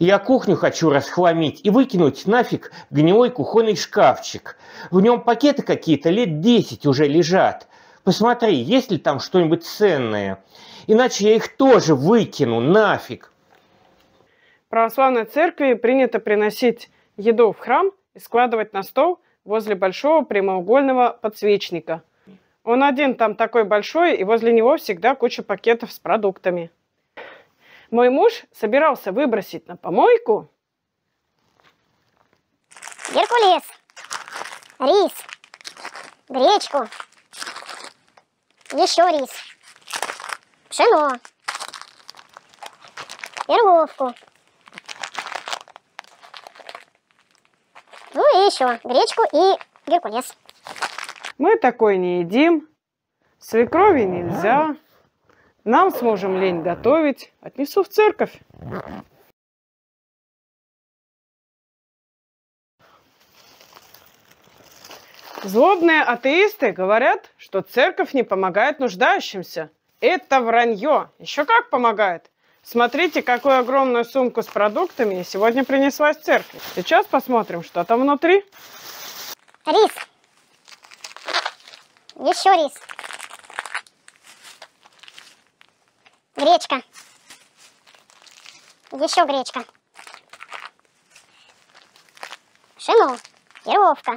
Я кухню хочу расхламить и выкинуть нафиг гнилой кухонный шкафчик. В нем пакеты какие-то лет 10 уже лежат. Посмотри, есть ли там что-нибудь ценное. Иначе я их тоже выкину нафиг. В православной церкви принято приносить еду в храм и складывать на стол возле большого прямоугольного подсвечника. Он один там такой большой, и возле него всегда куча пакетов с продуктами. Мой муж собирался выбросить на помойку геркулес, рис, гречку, еще рис, пшено, перловку, ну и еще гречку и геркулес. Мы такой не едим, свекрови нельзя, нам с мужем лень готовить, отнесу в церковь. Злобные атеисты говорят, что церковь не помогает нуждающимся. Это вранье. Еще как помогает. Смотрите, какую огромную сумку с продуктами я сегодня принесла из церкви. Сейчас посмотрим, что там внутри. Рис. Еще рис. Гречка. Еще гречка. Пшено. Перловка.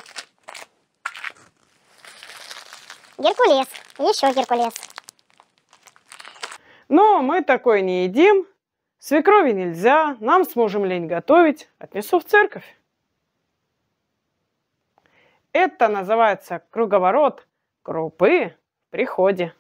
Геркулес. Еще геркулес. Но мы такой не едим. Свекрови нельзя. Нам с мужем лень готовить. Отнесу в церковь. Это называется круговорот крупы в приходе.